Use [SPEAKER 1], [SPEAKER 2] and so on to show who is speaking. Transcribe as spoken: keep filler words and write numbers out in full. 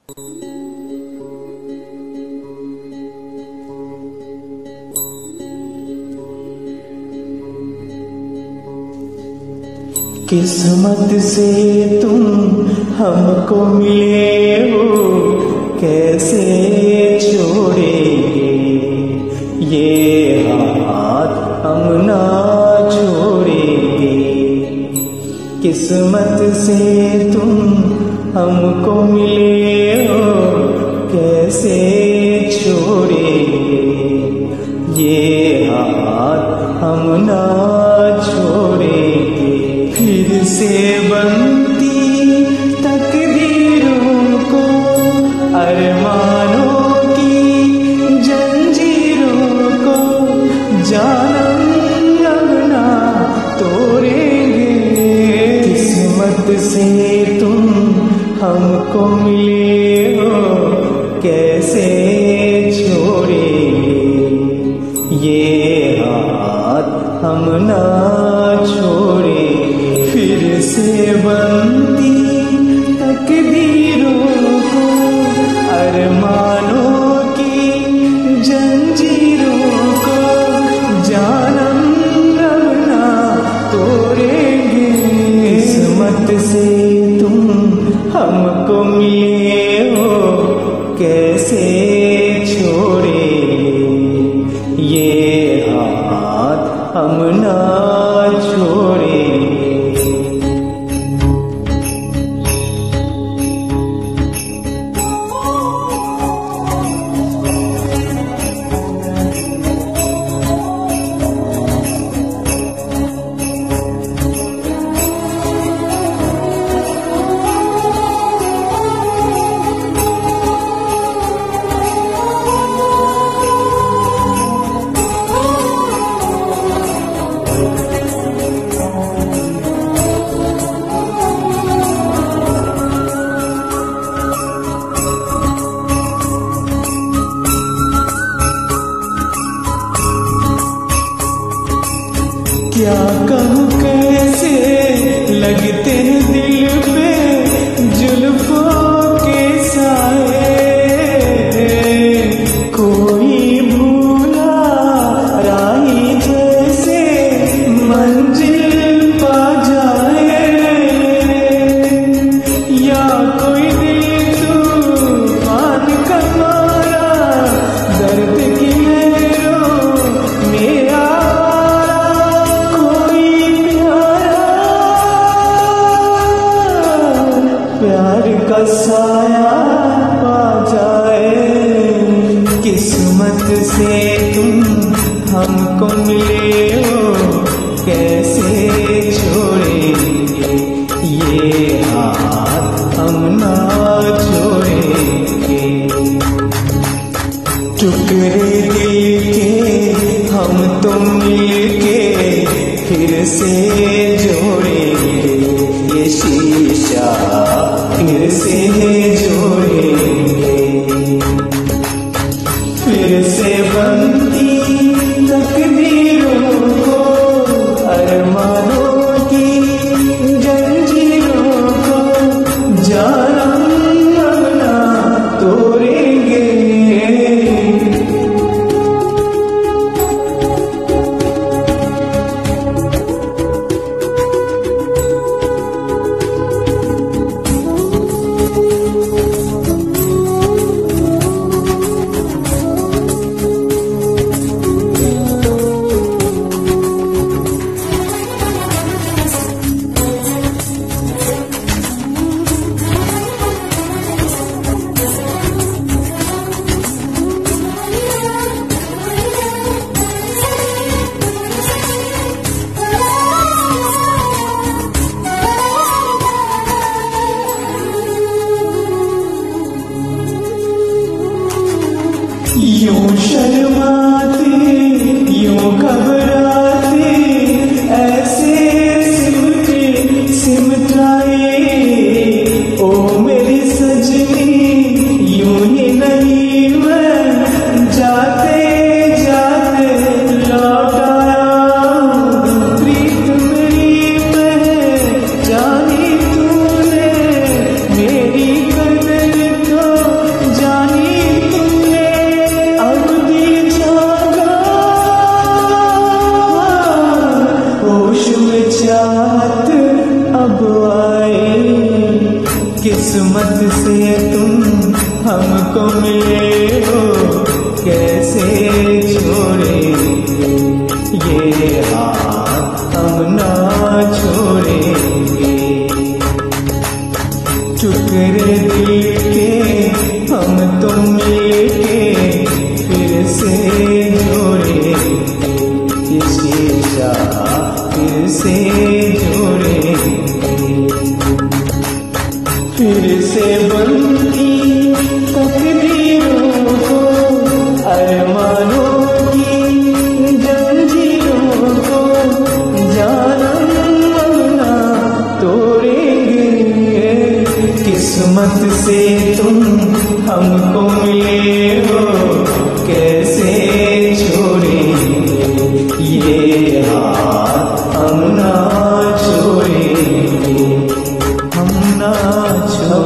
[SPEAKER 1] किस्मत से तुम हमको मिले हो, कैसे छोड़ेंगे ये हाथ हम ना छोड़ेंगे। किस्मत से तुम हमको मिले हो, कैसे छोड़ेंगे ये हाथ हम ना छोड़ेंगे। फिर से बनती तकदीरों को, अरमानों की जंजीरों को, जानम लगना तोड़ेंगे। किस्मत से तुम हमको मिले हो, कैसे छोड़ेंगे ये हाथ हम ना छोड़ेंगे। फिर से बनती तकदीरों को, अरमानों की जंजीरों को, जानम लगना तोड़ेंगे। किस्मत से तुम हमको मिले हो, कैसे छोड़ेंगे ये हाथ हम ना छोड़ेंगे। क्या कहूँ कैसे लगते हैं दिल पे जुल्फों के साए। कोई भूला राही जैसे मंजिल पा जाए, या कोई दिल तूफान का मारा दर्द की लहरों में आ। प्यार का साया पा जाए। किस्मत से तुम हमको मिले हो, कैसे छोड़ेंगे ये हाथ हम ना छोड़ेंगे। टुकड़े दिल के हम तुम मिलके फिर से जोड़ेंगे, ये शीशा फिर से जोड़ेंगे। फिर से बनती तकदीरों को, अरमानों की जंजीरों को, जानम लगना तोड़ेंगे। यूं शर्माते यूं घबराते ऐसे सिमटे सिमटाए, ओ मेरी सजनी यूं ही नहीं मैं जाते जाते लौट आया। प्रीत मेरी पहचानी तूने, मेरी कदर को तुम हमको मिले हो, कैसे छोड़ेंगे ये हाथ हम ना छोड़ेंगे। टुकड़े दिल के हम तुम मिलके फिर से जोड़ेंगे, इसकी चाह फिर से जोड़ेंगे। फिर से बनती तकदीरों को, अरमानों की जंजीरों को जानम ना तोड़ेंगे। किस्मत से तुम हमको मिले हो, कैसे छोड़ेंगे ये हाथ हम ना छोड़ेंगे, हम ना छोड़ेंगे।